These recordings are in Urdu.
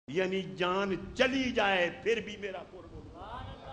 یعنی جان چلی جائے پھر بھی میرا قرب ہوگا،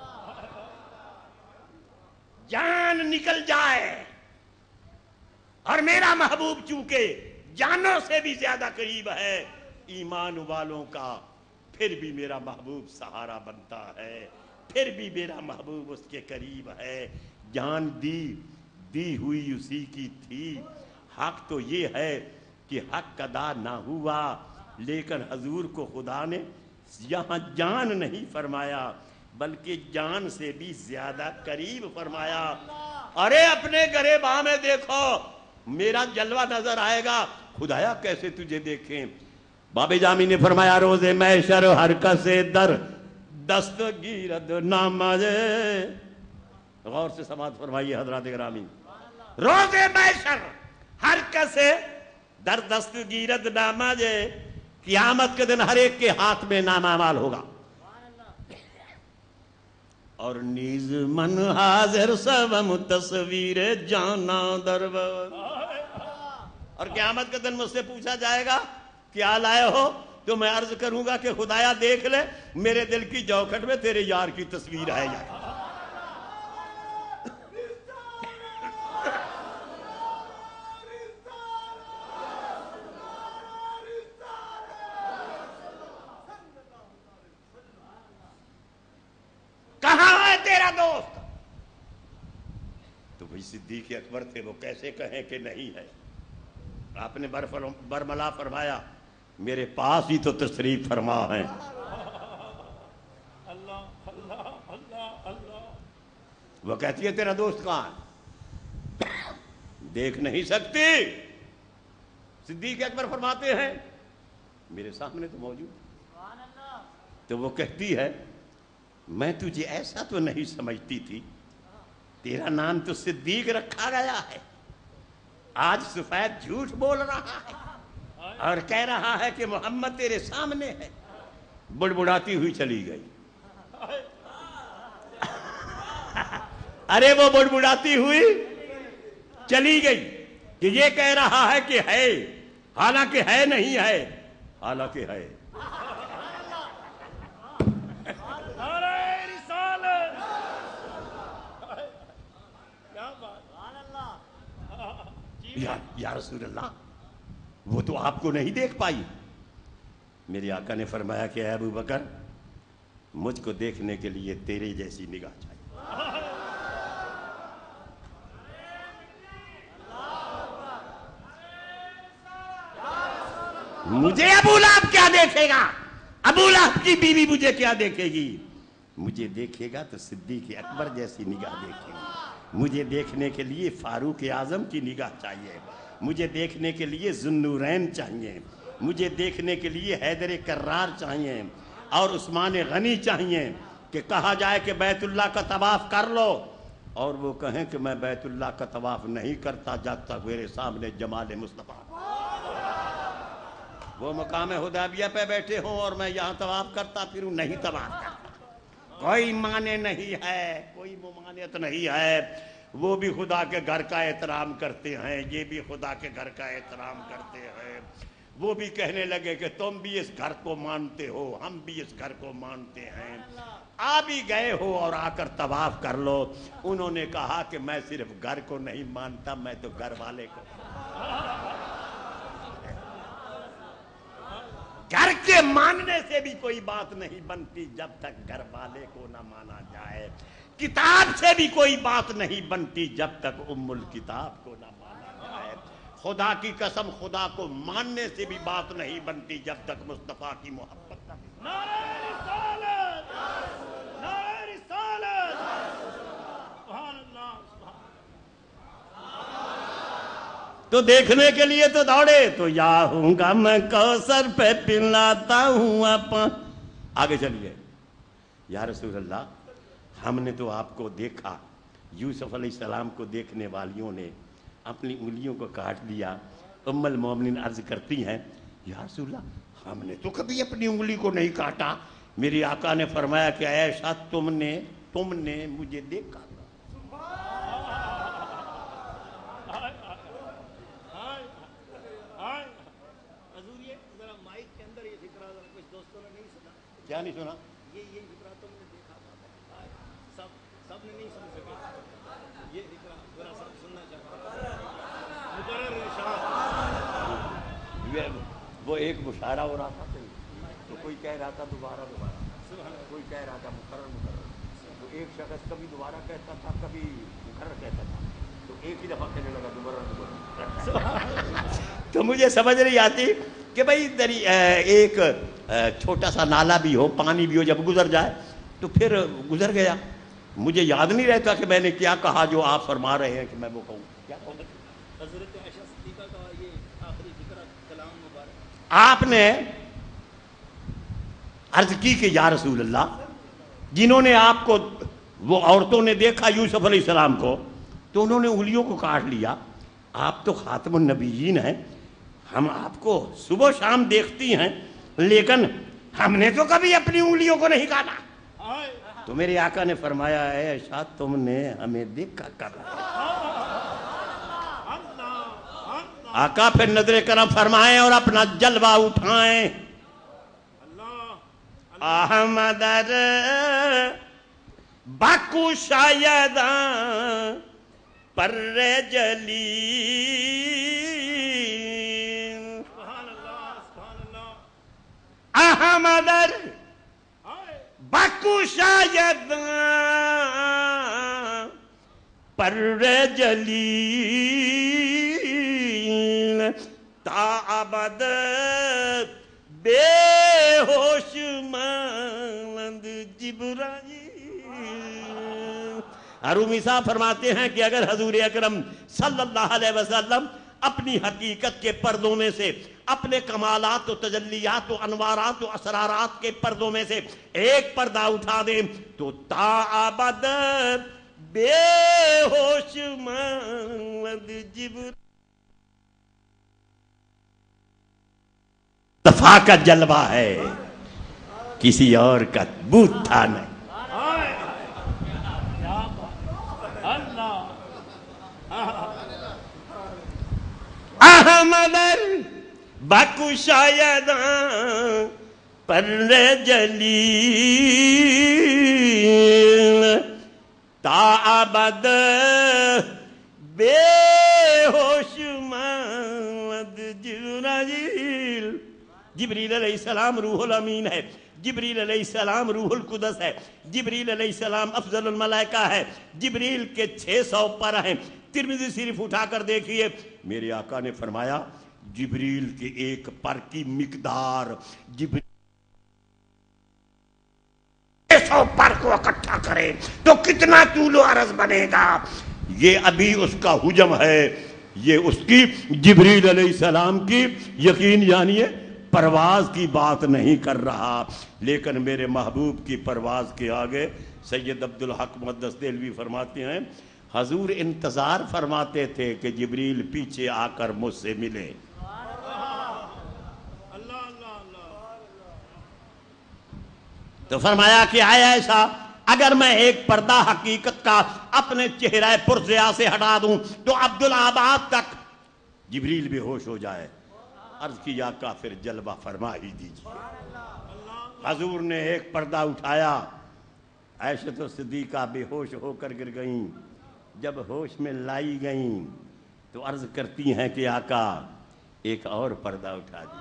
جان نکل جائے اور میرا محبوب چونکہ جانوں سے بھی زیادہ قریب ہے ایمان والوں کا، پھر بھی میرا محبوب سہارا بنتا ہے، پھر بھی میرا محبوب اس کے قریب ہے۔ جان دی ہوئی اسی کی تھی، حق تو یہ ہے کہ حق ادا نہ ہوا، لیکن حضور کو خدا نے یہاں جان نہیں فرمایا بلکہ جان سے بھی زیادہ قریب فرمایا۔ ارے اپنے گریباں میں دیکھو، میرا جلوہ نظر آئے گا، خدایا کیسے تجھے دیکھیں۔ باب جامی نے فرمایا روز محشر ہر کس در دستگیرد نامازے، غور سے سماعت فرمائیے حضرات گرامی، روز محشر ہر کس در دستگیرد نامازے، قیامت کے دن ہر ایک کے ہاتھ میں نامہ اعمال ہوگا، اور نیز من حاضر سوم تصویر جانا در بود، اور قیامت کے دن مجھ سے پوچھا جائے گا کیا لائے ہو، تو میں عرض کروں گا کہ خدایا دیکھ لے میرے دل کی جوکھٹ میں تیرے یار کی تصویر ہے یا کہاں ہے تیرا دوست؟ تو بھئی صدیق اکبر تھے، وہ کیسے کہیں کہ نہیں ہے؟ آپ نے برملا فرمایا میرے پاس ہی تو تشریف فرما ہے۔ وہ کہتی ہے تیرا دوست کہاں ہے؟ دیکھ نہیں سکتی۔ صدیق اکبر فرماتے ہیں میرے سامنے تو موجود۔ تو وہ کہتی ہے میں تجھے ایسا تو نہیں سمجھتی تھی، تیرا نام تو صدیق رکھا گیا ہے، آج سفید جھوٹ بول رہا ہے اور کہہ رہا ہے کہ محمد تیرے سامنے ہے۔ بڑبڑاتی ہوئی چلی گئی۔ ارے وہ بڑبڑاتی ہوئی چلی گئی کہ یہ کہہ رہا ہے کہ ہے، حالانکہ ہے نہیں ہے، حالانکہ ہے۔ یا رسول اللہ وہ تو آپ کو نہیں دیکھ پائی۔ میرے آقا نے فرمایا کہ اے ابو بکر مجھ کو دیکھنے کے لیے تیرے جیسی نگاہ چاہیے۔ مجھے ابو لہب کیا دیکھے گا؟ ابو لہب کی بیوی مجھے کیا دیکھے گی؟ مجھے دیکھے گا تو صدیق اکبر جیسی نگاہ دیکھے گی۔ مجھے دیکھنے کے لیے فاروق اعظم کی نگاہ چاہیے، مجھے دیکھنے کے لیے ذوالنورین چاہیے، مجھے دیکھنے کے لیے حیدر کرار چاہیے اور عثمان غنی چاہیے کہ کہا جائے کہ بیت اللہ کا طواف کر لو اور وہ کہیں کہ میں بیت اللہ کا طواف نہیں کرتا جب تک میرے سامنے جمال مصطفیٰ، وہ مقام حدیبیہ پہ بیٹھے ہوں اور میں یہاں طواف کرتا پھروں نہیں طواف کرتا۔ کوئی معنی نہیں ہے، کوئی ممانعت نہیں ہے۔ وہ بھی خدا کے گھر کا احترام کرتے ہیں، یہ بھی خدا کے گھر کا احترام کرتے ہیں۔ وہ بھی کہنے لگے کہ تم بھی اس گھر کو مانتے ہو، ہم بھی اس گھر کو مانتے ہیں، آ بھی گئے ہو اور آ کر طواف کر لو۔ انہوں نے کہا کہ میں صرف گھر کو نہیں مانتا، میں تو گھر والے کو، گھر کے ماننے سے بھی کوئی بات نہیں بنتی جب تک گھر والے کو نہ مانا جائے، کتاب سے بھی کوئی بات نہیں بنتی جب تک ام الکتاب کو نہ مانا جائے، خدا کی قسم خدا کو ماننے سے بھی بات نہیں بنتی جب تک مصطفیٰ کی محبت نہ ملے۔ نعرہ رسالت، نعرہ رسالت، سبحان اللہ، تو دیکھنے کے لیے تو دوڑے، تو یا ہوں گا میں کوثر پہ پلاتا ہوں اپن۔ آگے چلیے، یا رسول اللہ ہم نے تو آپ کو دیکھا، یوسف علیہ السلام کو دیکھنے والیوں نے اپنی انگلیوں کو کاٹ دیا۔ ام المومنین عرض کرتی ہیں یا رسول اللہ ہم نے تو کبھی اپنی انگلی کو نہیں کاٹا۔ میری آقا نے فرمایا کہ عائشہ تم نے مجھے دیکھا۔ کیا نہیں سنا؟ یہ اقرا تم نے دیکھا سب نے نہیں سن سکے، یہ اقرا ذرا سب سننا چاہتا مقرر ارشاد. وہ ایک مشاعرہ ہو رہا تھا تو کوئی کہہ رہا تھا دوبارہ، کوئی کہہ رہا تھا مقرر. تو ایک شخص کبھی دوبارہ کہتا تھا، کبھی مقرر کہتا تھا، تو ایک ہی دفعہ کہنے لگا دوبارہ. تو مجھے سمجھ نہیں آتی کہ بھائی ایک چھوٹا سا نالا بھی ہو، پانی بھی ہو، جب گزر جائے تو پھر گزر گیا. مجھے یاد نہیں رہتا کہ میں نے کیا کہا جو آپ فرما رہے ہیں کہ میں وہ کہوں. کیا کہوں؟ حضرت عائشہ صدیقہ کا یہ آخری ذکر کلام مبارک آپ نے عرض کی کہ یا رسول اللہ، جنہوں نے آپ کو، وہ عورتوں نے دیکھا یوسف علیہ السلام کو تو انہوں نے انگلیوں کو کاٹ لیا. آپ تو خاتم النبیین ہیں، ہم آپ کو صبح شام دیکھتی ہیں، لیکن ہم نے تو کبھی اپنی انگلیوں کو نہیں کاٹا. تو میرے آقا نے فرمایا ہے عائشہ تم نے ہمیں دیکھا کر. آقا پھر نظر کرم فرمائیں اور اپنا جلوہ اٹھائیں. احمد باکو شایداں پر جلیل، احمد باکو شایداں پر جلیل، تا ابد بے ہوش مانند جبرائیل. رومی صاحب فرماتے ہیں کہ اگر حضور اکرم صلی اللہ علیہ وسلم اپنی حقیقت کے پردوں میں سے، اپنے کمالات و تجلیات و انوارات و اسرارات کے پردوں میں سے ایک پردہ اٹھا دیں تو تا ابد بے ہوش مانند جبرائیل. صفا کا جلوہ ہے، کسی اور کا بوت تھا نہیں. احمد باکو شایداں پر جلیل، تا ابد بے ہوش مانند جبرائیل. جبریل علیہ السلام روح الامین ہے، جبریل علیہ السلام روح القدس ہے، جبریل علیہ السلام افضل الملائکہ ہے. جبریل کے 600 پر ہیں. ترمذی شریف اٹھا کر دیکھیے، میرے آقا نے فرمایا جبریل کے ایک پر کی مقدار، جبریل 600 پر کو اکٹھا کرے تو کتنا طول و عرض بنے گا. یہ ابھی اس کا حجم ہے، یہ اس کی جبریل علیہ السلام کی یقین جانیے پرواز کی بات نہیں کر رہا. لیکن میرے محبوب کی پرواز کے آگے سید عبدالحق مقدس دہلوی فرماتے ہیں حضور انتظار فرماتے تھے کہ جبریل پیچھے آ کر مجھ سے ملے. تو فرمایا کہ آئے ایسا اگر میں ایک پردہ حقیقت کا اپنے چہرہ پرزیا سے ہٹا دوں تو عبدالآباد تک جبریل بے ہوش ہو جائے. عرض کی آقا پھر جلوہ فرما ہی دیجیے. حضور نے ایک پردہ اٹھایا، عائشہ صدیقہ بے ہوش ہو کر گر گئیں. جب ہوش میں لائی گئیں تو عرض کرتی ہیں کہ آقا ایک اور پردہ اٹھا دی،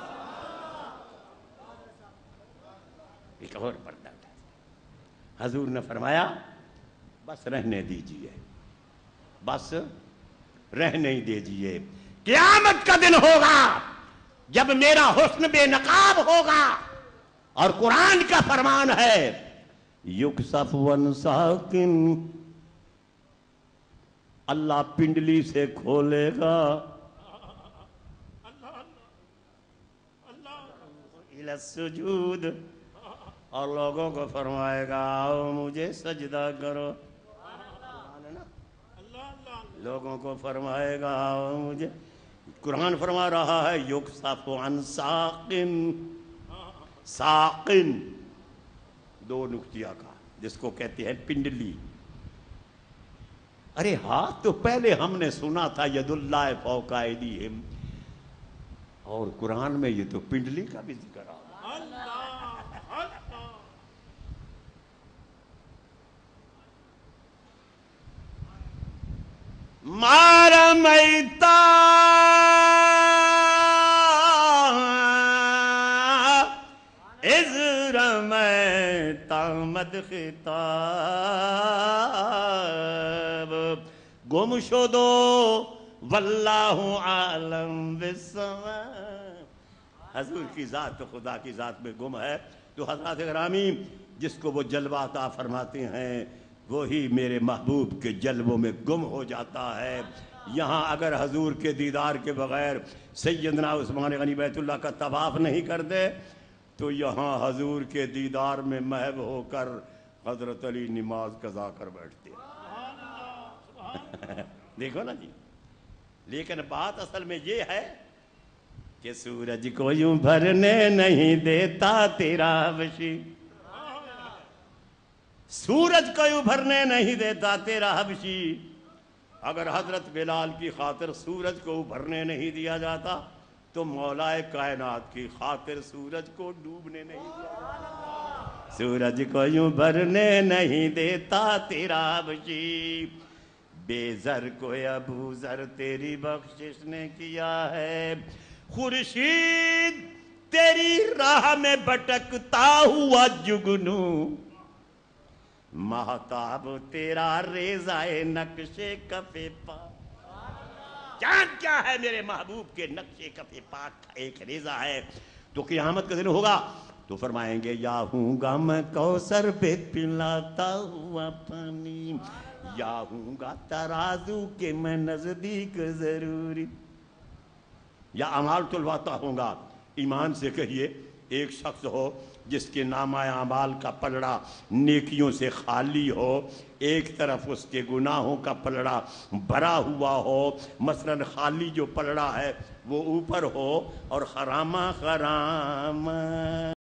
ایک اور پردہ اٹھا دی. حضور نے فرمایا بس رہنے دیجئے، بس رہنے ہی دیجئے. قیامت کا دن ہوگا جب میرا حسن بے نقاب ہوگا اور قرآن کا فرمان ہے یکسف ونساکن، اللہ پنڈلی سے کھولے گا السجود اور لوگوں کو فرمائے گا آؤ مجھے سجدہ کرو. لوگوں کو فرمائے گا آؤ مجھے. قرآن فرما رہا ہے یکسف عن ساقن، ساقن 2 نقطیہ کا جس کو کہتے ہیں پنڈلی. ارے ہاتھ تو پہلے ہم نے سنا تھا ید اللہ فوق ایدیہم، اور قرآن میں یہ تو پنڈلی کا بھی ذکر آ. ازرم تامد خطاب گم شدو واللہ عالم بالصواب. حضور کی ذات تو خدا کی ذات میں گم ہے. تو حضرات گرامی جس کو وہ جلوہ عطا فرماتے ہیں وہی میرے محبوب کے جلووں میں گم ہو جاتا ہے. یہاں اگر حضور کے دیدار کے بغیر سیدنا عثمان غنی بیت اللہ کا طواف نہیں کرتے تو یہاں حضور کے دیدار میں محو ہو کر حضرت علی نماز قضا کر بیٹھتے ہیں. دیکھو نا جی. لیکن بات اصل میں یہ ہے کہ سورج کو یوں بھرنے نہیں دیتا تیرا حبشی. سورج کو یوں بھرنے نہیں دیتا تیرا حبشی. اگر حضرت بلال کی خاطر سورج کو بھرنے نہیں دیا جاتا تو مولا کائنات کی خاطر سورج کو ڈوبنے نہیں دیا جاتا. سورج کو یوں بھرنے نہیں دیتا تیرا حبشی. بے زر کو ابو زر تیری بخشش نے کیا ہے. خورشید تیری راہ میں بھٹکتا ہوا جگنو. مہتاب تیرا ریزائے نقش کف پاک. چاند کیا ہے میرے محبوب کے نقش کف پاک کا ایک ریزہ ہے. تو قیامت کا دن ہوگا تو فرمائیں گے یا ہوں گا میں کوثر پہ پلاتا ہوا پانی. یا ہوں گا ترازو کے میں نزدیک ضروری. یا اعمال تلواتا ہوں گا. ایمان سے کہیے ایک شخص ہو جس کے نامہ اعمال کا پلڑا نیکیوں سے خالی ہو, ایک طرف اس کے گناہوں کا پلڑا بھرا ہوا ہو. مثلا خالی جو پلڑا ہے وہ اوپر ہو اور خرامہ خرامہ